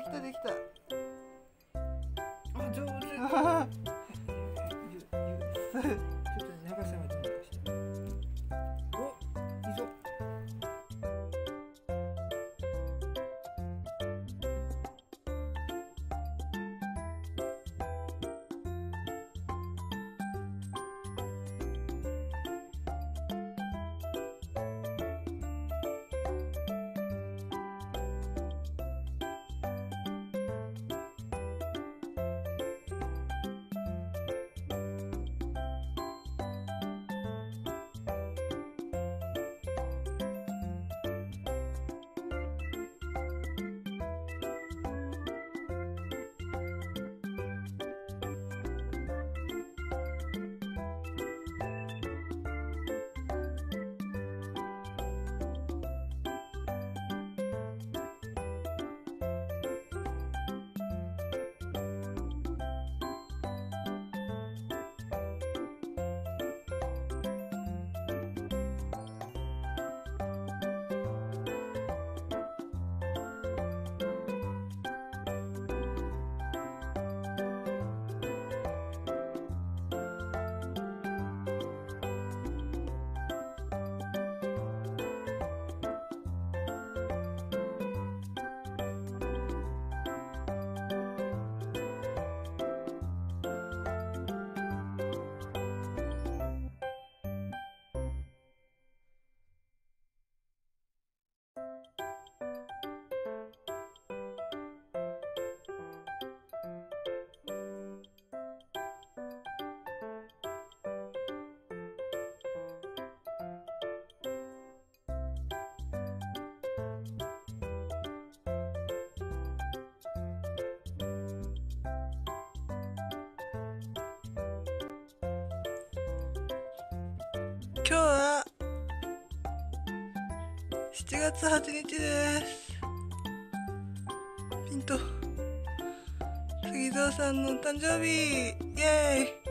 たできた。 あ、上手。ちょっと長さまで伸ばして。お、いいぞ。 今日は7月8日です。ピント杉蔵さんの誕生日、イエーイ。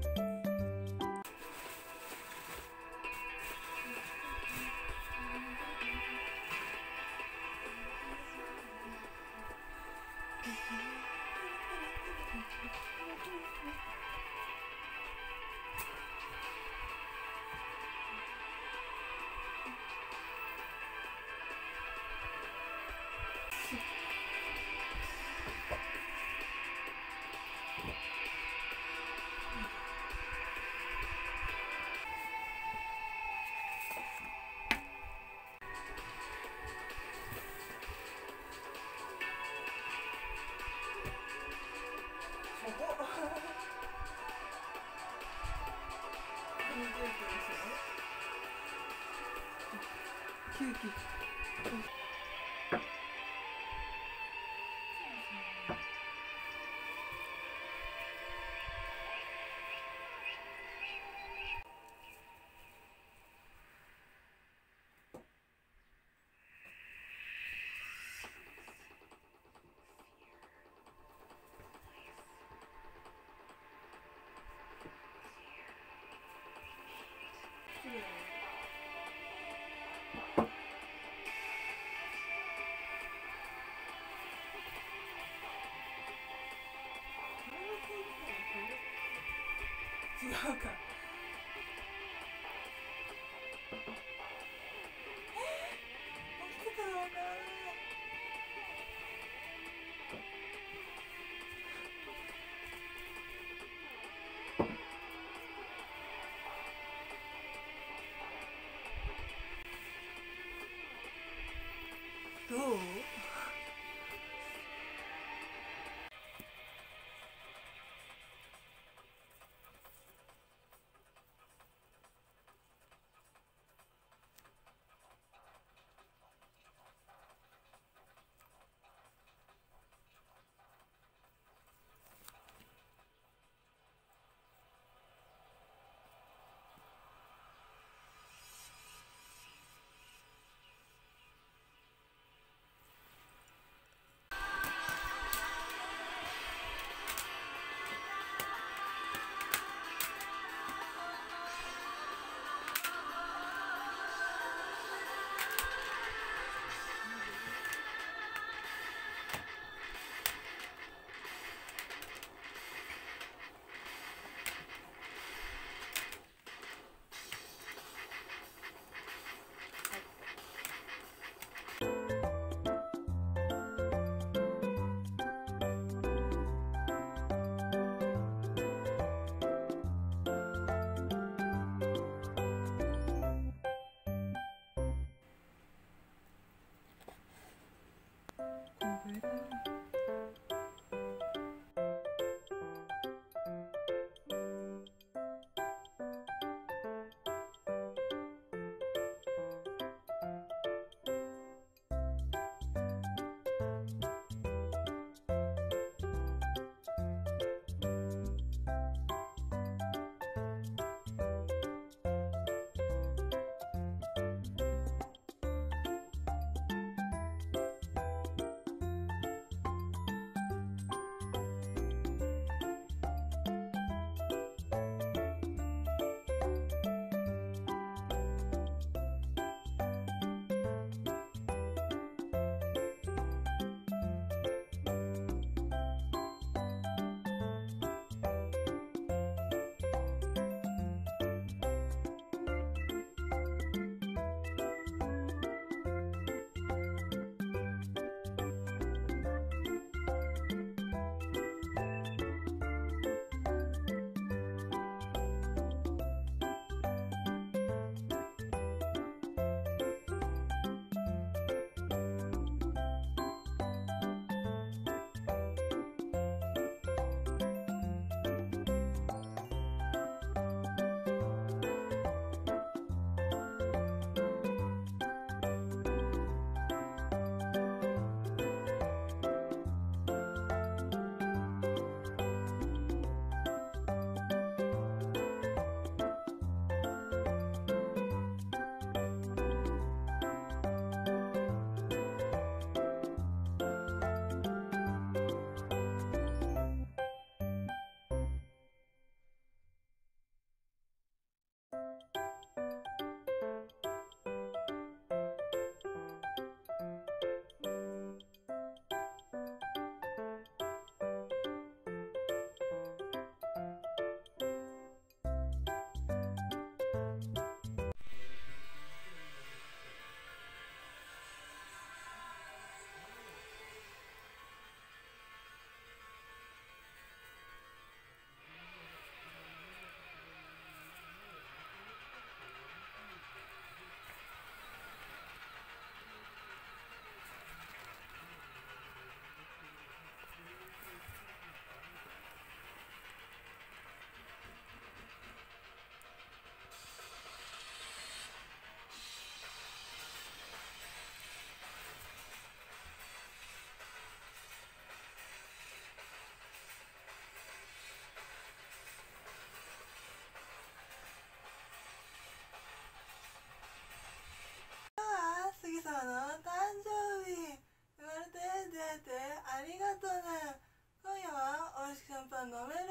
ケーキ。違うか。起きてたのか。どう？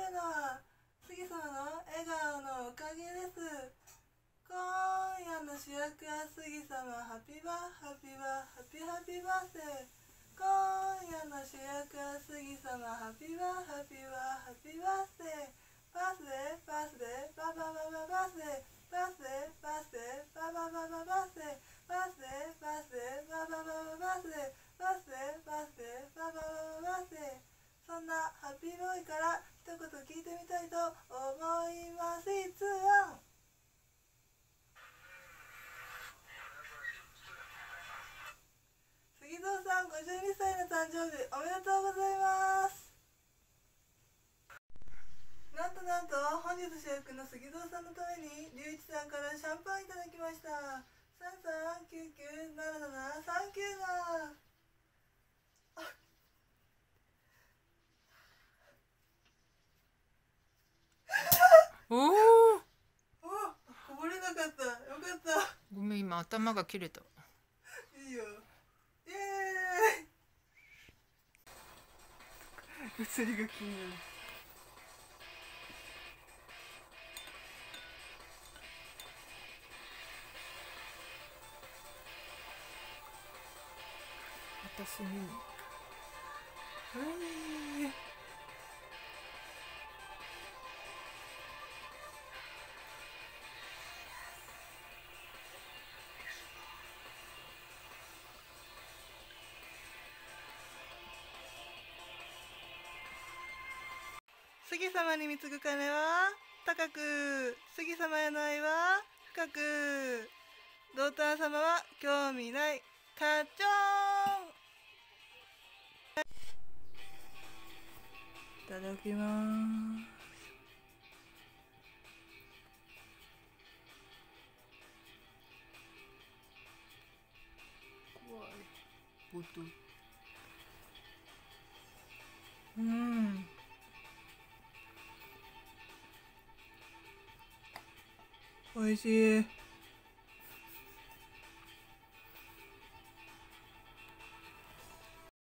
るのは杉様の笑顔のおかげです。今夜の主役は杉様。ハッピーバーハッピーバーハッピーハッピーバースデー。今夜の主役は杉様。ハッピーバーハッピーバーハッピーバースデー。バースデーバースデーバーバーバーバーバースデー。バースデーバースデーバーバーバーバーバースデー。バースデーバースデーバーバーバーバースデー。バースデーバースデーバーバーバーバースデー。そんなハッピーボーイから一言聞いてみたいと思います。いつは杉蔵さん52歳の誕生日おめでとうございます。なんと本日主役の杉蔵さんのために龍一さんからシャンパンいただきました。33997739 おお。 こぼれなかった。よかった。 ごめん、今頭が切れた。 いいよ。イエーイ。映りが気になる。 私にも。 杉様に貢ぐ金は高く、杉様への愛は深く、ドーター様は興味ない。カチョーン。いただきます。 怖い。音。 おいしい。